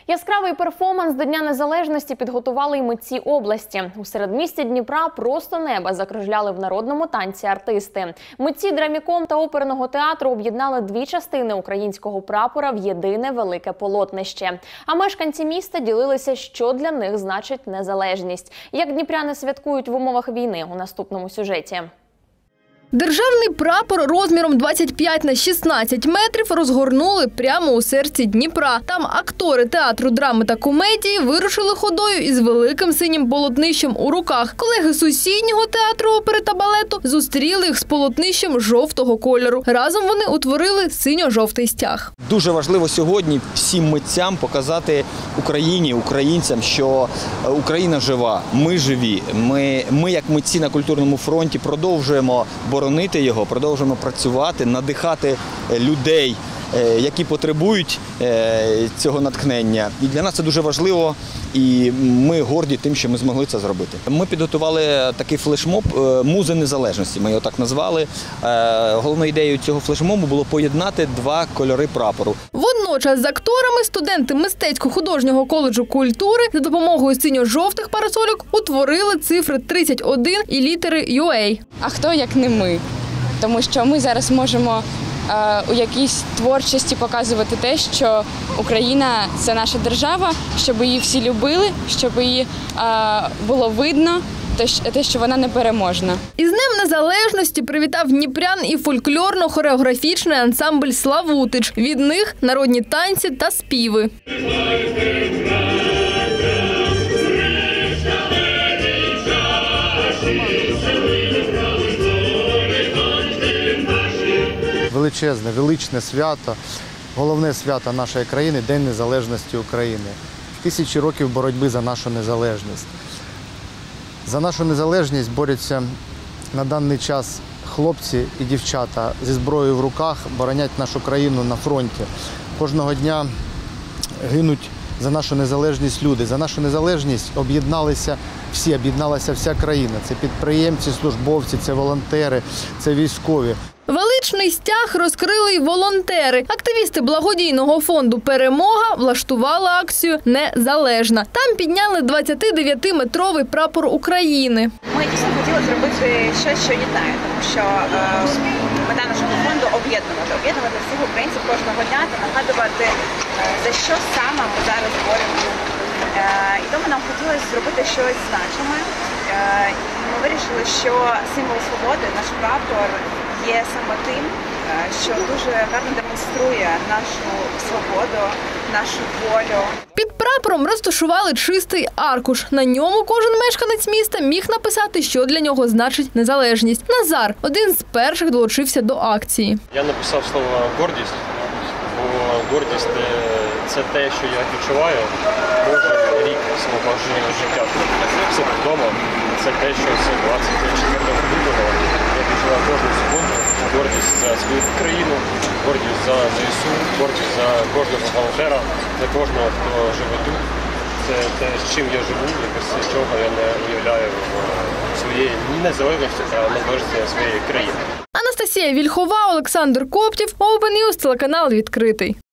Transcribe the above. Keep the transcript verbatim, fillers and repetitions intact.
Яскравий перформанс до Дня Незалежності підготували й митці області. У середмісті Дніпра просто неба закружляли в народному танці артисти. Митці драміком та оперного театру об'єднали дві частини українського прапора в єдине велике полотнище. А мешканці міста ділилися, що для них значить незалежність. Як дніпряни святкують в умовах війни у наступному сюжеті. Державний прапор розміром двадцять п'ять на шістнадцять метрів розгорнули прямо у серці Дніпра. Там актори театру драми та комедії вирушили ходою із великим синім полотнищем у руках. Колеги сусіднього театру опери та балету зустріли їх з полотнищем жовтого кольору. Разом вони утворили синьо-жовтий стяг. Дуже важливо сьогодні всім митцям показати Україні, українцям, що Україна жива, ми живі. Ми, ми як митці на культурному фронті продовжуємо боронити його, продовжуємо працювати, надихати людей, які потребують цього натхнення. І для нас це дуже важливо, і ми горді тим, що ми змогли це зробити. Ми підготували такий флешмоб «Музи незалежності», ми його так назвали. Головною ідеєю цього флешмобу було поєднати два кольори прапору. Водночас з акторами студенти мистецько-художнього коледжу культури за допомогою синьо-жовтих парасольок утворили цифри тридцять один і літери ю ей. А хто, як не ми? Тому що ми зараз можемо е, у якійсь творчості показувати те, що Україна – це наша держава, щоб її всі любили, щоб її е, було видно, те, що вона непереможна. Із Днем Незалежності привітав дніпрян і фольклорно-хореографічний ансамбль «Славутич». Від них народні танці та співи. Величезне, величне свято, головне свято нашої країни – День Незалежності України. Тисячі років боротьби за нашу незалежність. За нашу незалежність борються на даний час хлопці і дівчата зі зброєю в руках, боронять нашу країну на фронті. Кожного дня гинуть за нашу незалежність люди. За нашу незалежність об'єдналися всі, об'єдналася вся країна. Це підприємці, службовці, це волонтери, це військові. Величний стяг розкрили й волонтери. Активісти благодійного фонду «Перемога» влаштували акцію «Незалежна». Там підняли двадцятидев'ятиметровий прапор України. Ми дійсно хотіли зробити щось, що єднає, тому що е, мета нашого фонду – об'єднувати. Об'єднувати всіх українців кожного дня та нагадувати, е, за що саме ми зараз боремося. Е, і тому нам хотілося зробити щось значиме. Е, і ми вирішили, що символ свободи, наш прапор, є саме тим, що дуже гарно демонструє нашу свободу, нашу волю. Під прапором розташували чистий аркуш. На ньому кожен мешканець міста міг написати, що для нього значить незалежність. Назар – один з перших долучився до акції. Я написав слово «гордість», бо гордість – це те, що я відчуваю кожен рік свого життя. Все вдома – це те, що з двадцять четвертого лютого я відчуваю кожну секунду. Гордість за свою країну, гордість за зе ес у, гордість за кожного волонтера, за кожного, хто живе тут. Це те, з чим я живу, і без чого я не уявляю своєї незалежності та незалежності своєї країни. Анастасія Вільхова, Олександр Коптів, Open News, телеканал «Відкритий».